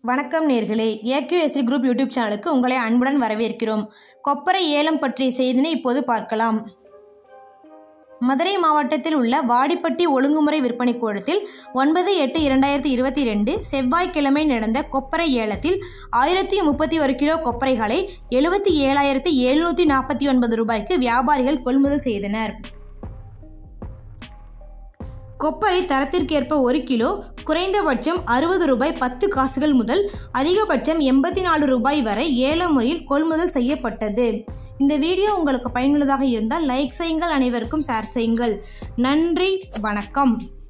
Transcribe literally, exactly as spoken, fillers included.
வணக்கம் நேர்களே, AQSC group YouTube சேனலுக்கு உங்களை அன்புடன் வரவேற்கிறோம். கொப்பரை ஏலம் பற்றிய செய்தினை இப்போது பார்க்கலாம். மதுரை மாவட்டத்தில் உள்ள வாடிப்பட்டி ஒழுங்குமுறை விற்பனை கூடத்தில் ஒன்பது எட்டு இரண்டாயிரத்தி இருபத்தி ரெண்டு செவ்வாய்க்கிழமை நடந்த கொப்பரை ஏலத்தில் ஆயிரத்தி முப்பத்தி ஒரு கிலோ கொப்பரைகளை எழுபத்தி ஏழாயிரத்தி எழுநூற்றி நாற்பத்தி ஒன்பது ரூபாய்க்கு வியாபாரிகள் கொள்முதல் செய்தனர். கொப்பரை தரத்திற்கேற்ப ஒரு கிலோ குறைந்தபட்சம் அறுபது ரூபாய் பத்து காசுகள் முதல் அதிகபட்சம் எண்பத்தி நாலு ரூபாய் வரை ஏல முறையில் கொள்முதல் செய்யப்பட்டது. இந்த வீடியோ உங்களுக்கு பயனுள்ளதாக இருந்தால் லைக் செய்யுங்கள், அனைவருக்கும் ஷேர் செய்யுங்கள். நன்றி, வணக்கம்.